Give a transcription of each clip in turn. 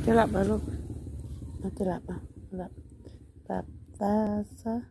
จะหลับแล้วลูกจะหลับอ่ะหลับตาซะ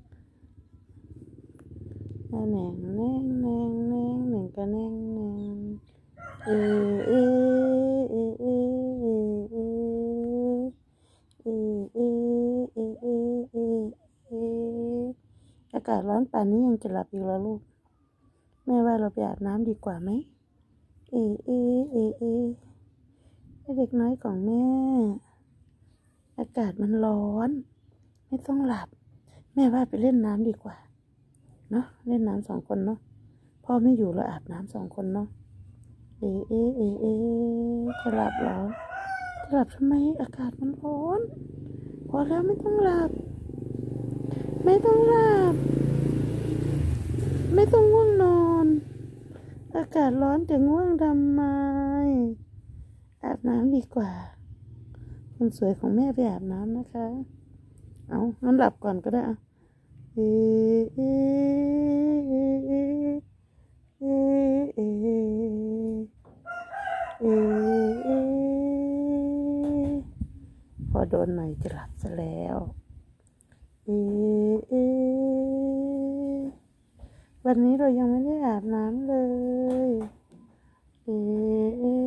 แหน่งแหน่งแหน่งแหน่งแหน่งกระแหน่งแหน่งเอเอเอเอเอเอเอเอเอเอเออากาศร้อนป่านนี้ยังจะหลับอีกแล้วลูกแม่ว่าเราไปอาบน้ำดีกว่าไหมเอเอเอเอเด็กน้อยของแม่อากาศมันร้อนไม่ต้องหลับแม่ว่าไปเล่นน้ำดีกว่าเนาะเล่นน้ำ2 คนเนาะพ่อไม่อยู่เราอาบน้ำ2 คนเนาะเอเอเอเอจะหลับแล้วจะหลับทำไมอากาศมันร้อนพอแล้วไม่ต้องหลับไม่ต้องหลับไม่ต้องง่วงนอนอากาศร้อนจะง่วงทำไมอาบน้ำดีกว่าคนสวยของแม่ไปอาบน้ำนะคะเอางั้นหลับก่อนก็ได้อะเอเอเอเอเอเอเอเอพอโดนหน่อยจะหลับซะแล้วเอเอวันนี้เรายังไม่ได้อาบน้ำเลยเอเอ